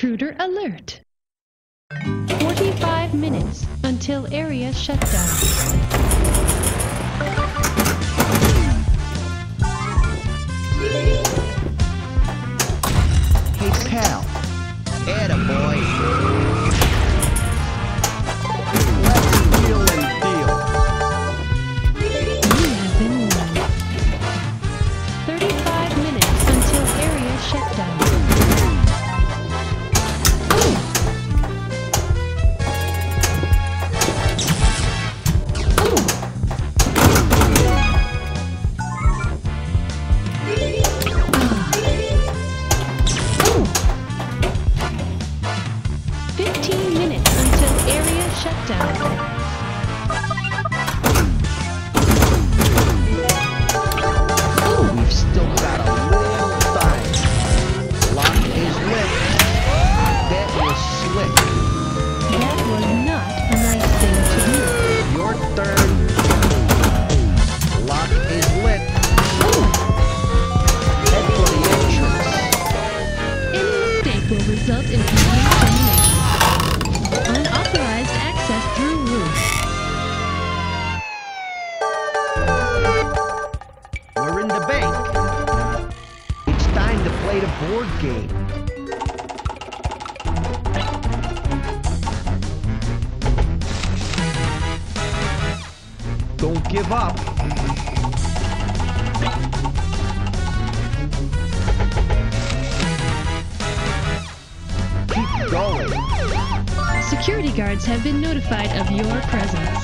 Intruder alert. 45 minutes until area shutdown. Hey, pal. Attaboy. Let's wheel and deal. You have been warned. 35 minutes until area shutdown. We've still got a little time. Lock is lit. That was slick. That was not a nice thing to do. Your turn. Lock is lit. Head for the entrance. Any mistake will result in complete termination. Unauthorized access through roof. We're in the bank. It's time to play the board game. Don't give up. Keep going. Security guards have been notified of your presence.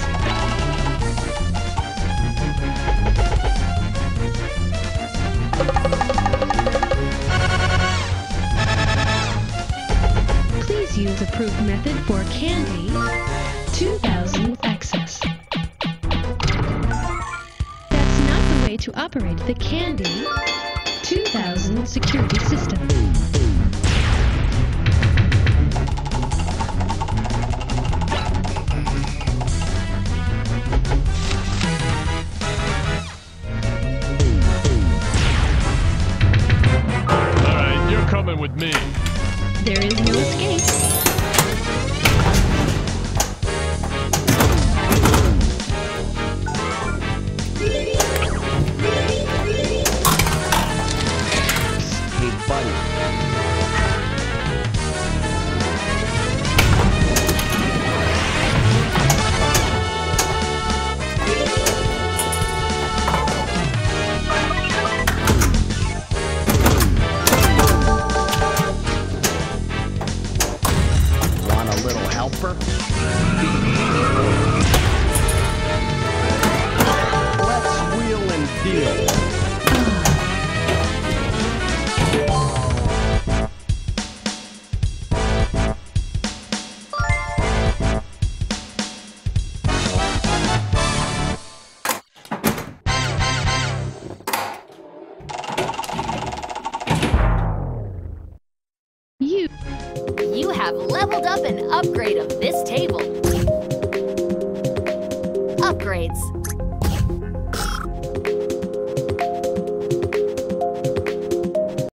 Please use approved method for Candy 2000 access. That's not the way to operate the Candy 2000 security system. Alright, you're coming with me. There is no escape. Hey, buddy. Want a little helper? Let's wheel and deal. You You have leveled up and upgraded